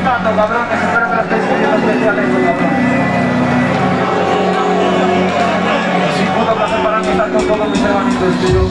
disfrutando, cabrones. Espero que lo estéis viendo especial esto, cabrón. Es un puto placer para mí estar con todos mis hermanitos, tío.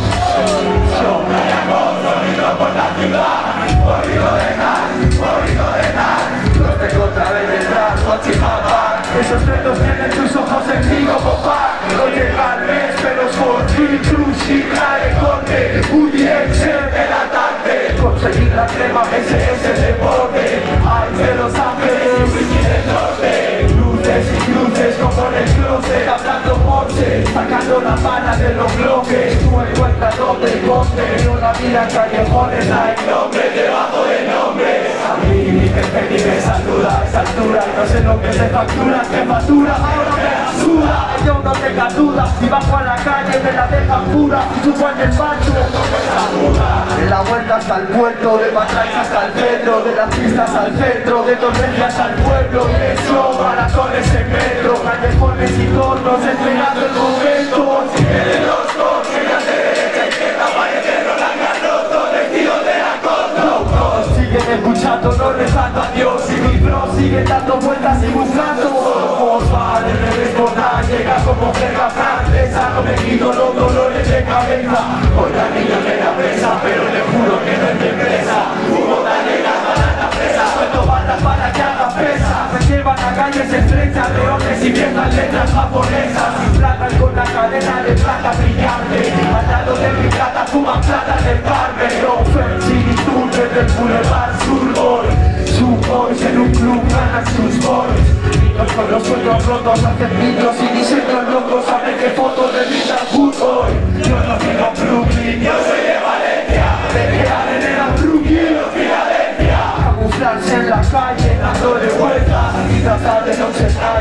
Por la ciudad, corrido de nada, los tengo otra vez detrás, watch it papá. Esos retos tienen tus ojos en mí como papá. No llega al mes, pero es por ti, Trushi, de corte, UDX, el atante. Conseguir la crema, ese es el deporte. Ay, de Los Ángeles y whisky del norte. Luces y cruces como en el closet, hablando morse, sacando la pana de los bloques. Tú encuentras donde el conte, pero la vida en callejones hay nombre debajo del nombre. A mí mi jefe ni me saluda a esa altura, y no sé lo que se factura, que factura, ahora me la suda. Yo no tenga dudas, si bajo a la calle me la dejan pura, y subo en el macho, en la vuelta hasta el puerto, de Patrais hasta el centro, de las pistas al centro, de Torrecias al pueblo, de show, maratones en metro, callejones y tornos, esperando el momento. Sigue de los dos, giras de derecha a izquierda, parece Roland Garros, vestidos de la costa. Los siguen escuchando, no rezando a Dios, y mis bros siguen dando vueltas y buscando. Vos va de revés por nada, llega como jerga francesa, no me quito los dolores de cabeza. Hoy la niña me da presa, pero le juro que no es mi empresa. Hubo gallegas, bananas fresas, suelto bandas para que haga pesa. Me llevan a calles estrechas, leones y viejas letras japonesas. Y platan con la cadena de plata brillante. Al lado de mi plata fuman plata del Carmen. No similitud desde el Boulevard Surboy. Sus boys en un club ganan sus boys. Niños con los sueños rotos hacen vídeos y diseños locos. Saben qué fotos de vida hoy. Yo no digo Brooklyn, yo soy de Valencia. De crear en el Brooklyn o Filadelfia. Camuflarse en la calle dándole vueltas y tratar de no ser nada.